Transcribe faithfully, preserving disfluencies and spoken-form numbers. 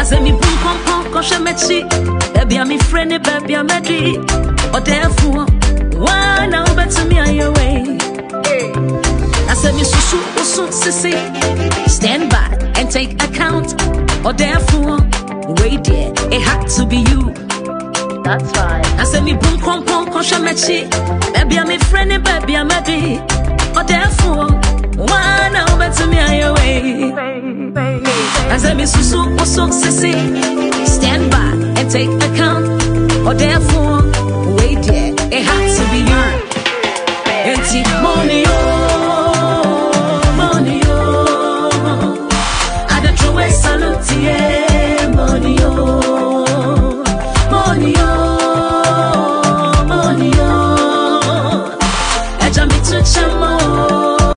I say me boom pom pom kosha mechi. Baby I'm me friend, baby I'm ready. Or therefore, why now better me on your way? I say me susu usu sissy. Stand back and take account. Or therefore, wait there, it had to be you. That's right. I say me boom pom pom kosha mechi. Baby I'm me friend, baby I'm ready. Or therefore, why now better me on your way? I say me susu usu sissy. Stand back and take account. Or therefore,